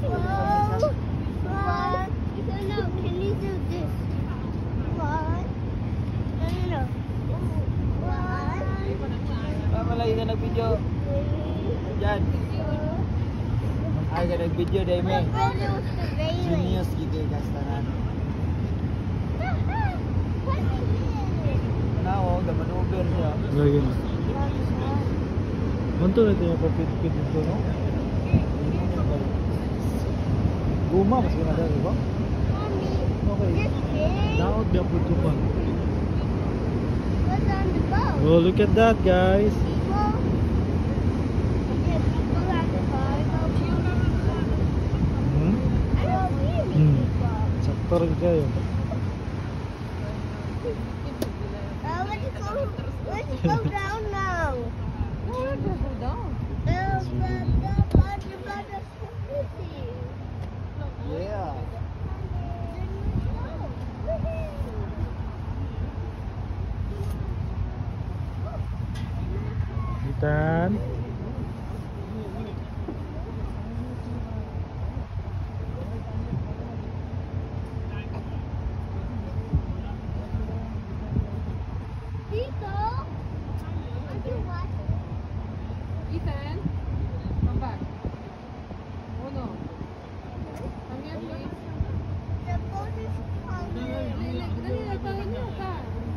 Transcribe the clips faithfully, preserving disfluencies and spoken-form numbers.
One. No, no, can you do this? One. No, no, no. One. Tama lagi ka nag-video. Diyan. Ay ka nag-video dahil may genius gitu guys tanan. Now, the maneuver niya. Lagi na. Manto na ito yung papit-pit dito, no? Guma, mas ganda, di ba? Okay. Naot niya po ito pa. What's on the boat? Oh, look at that, guys. People. Yeah, people at the car. Hmm? I don't see Hmm. people. Sakto rin kayo. Uh, let's go. Let's go down now. No, we're not gonna go down. Uh, but the water bottle is empty. Yeah. Ethan. Nico, are you watching? Ethan, come back. Oh no. Come here, please. The boat is coming. Dali, dali, nagtawag niyo ka.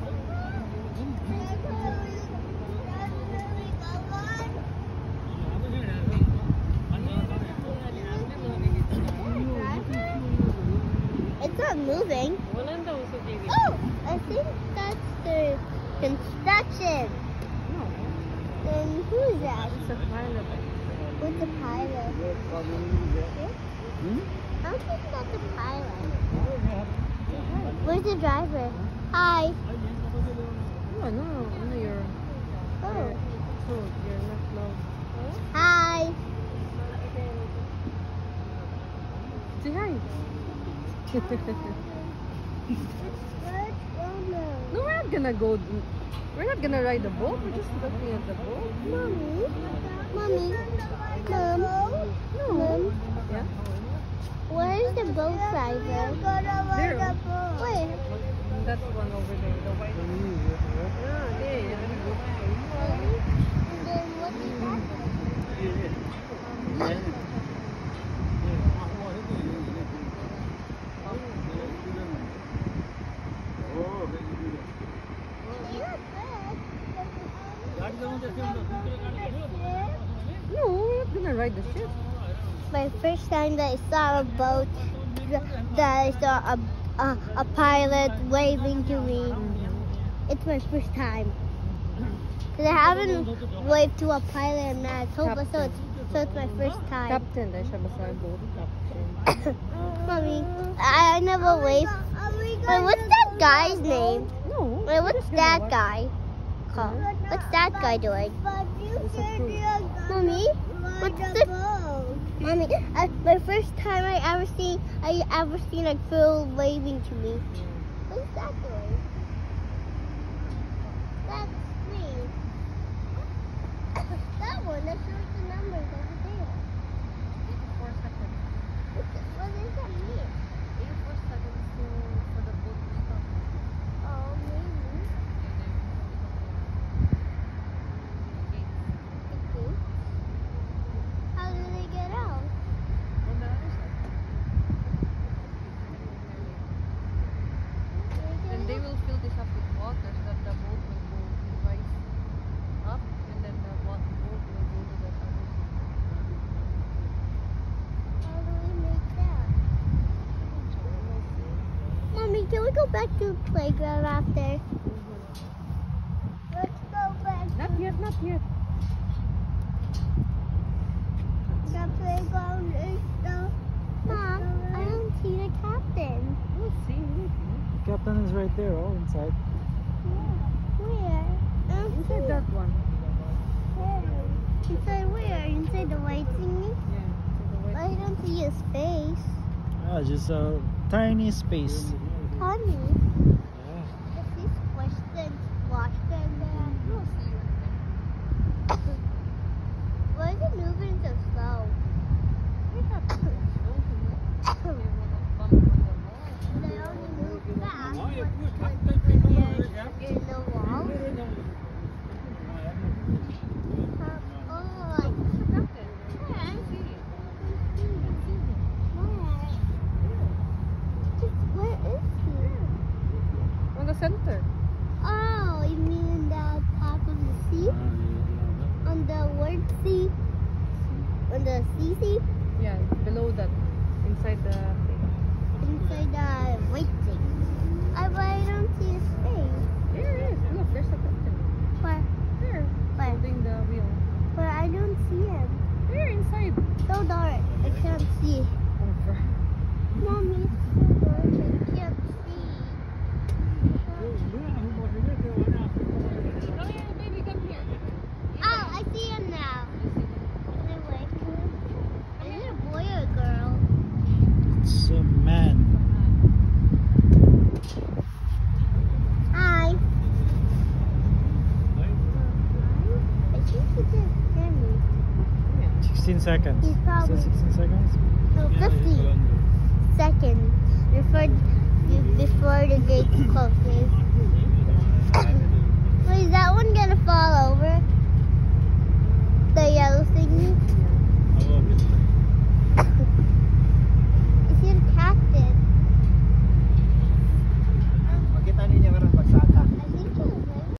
It's not moving. Walang daw sa T V. Oh, I think that's the construction. No. Then who's that? It's a pilot. Who's the pilot? Hmm? I don't think that's the pilot. Where's the driver? Hi. No, no, no, you're, Oh. oh, you're not close. Hi. Say hi. No, we're not gonna go. We're not gonna ride the boat. We're just looking at the boat. Mommy. Mommy. Mom. No. Mom. Yeah. Where's the boat driver? There. Where? That's one over there. The white one. Yeah, there. Then what is that? No, we're not gonna ride the ship. My first time that I saw a boat, that I saw a, a, a pilot waving to me. It's my first time. Because I haven't waved to a pilot in Manitoba, so it's, so it's my first time. Captain, dahil siya basta boat captain. Mommy, I, I never waved. Wait, what's that guy's name? No. Wait, what's that guy called? What's that guy doing? It's a crew. Mommy, what's the Mommy? Uh, my first time I ever seen I ever seen a girl waving to me. What's that doing? That's me. That one. That shows the numbers over there. Four seconds. What's it, what does that mean? Eighty-four seconds to for the boat to stop. Oh, maybe. Okay. How do they get out? On the other side. And they will fill this up with water so that the boat will go rise up, and then the boat boat will go to the other side. How do we make that? Mommy, can we go back to the playground after? Let's go back Not yet, not yet. to the playground. Is the... Mom, I don't see the captain. We'll see. We'll see. Captain is right there, oh, inside. Where? I don't see Inside that one. where. Inside where? Inside the white thingy? Yeah. To the I west. don't see his face. Ah, just a tiny space. Honey, Yeah. if these questions wash them down. We'll see you in there. Why is it moving so slow? We have to go slow. on the C C? Yeah, below that. Inside the thing. Inside the white thing. I, but I don't see his face. There it is. Look, there's a captain. Where? There. Where? Holding the wheel. But I don't see him. There, inside. So dark. I can't see. Over. Mommy, it's so dark. I can't see. Oh yeah, baby, come here. Oh, I see him now. Can I wave to him? Is it a boy or a girl? It's a man. Hi. I think he just hear me. sixteen seconds. He's probably- Is it sixteen seconds? No, fifty seconds before before the gate closes. Wait, is that one gonna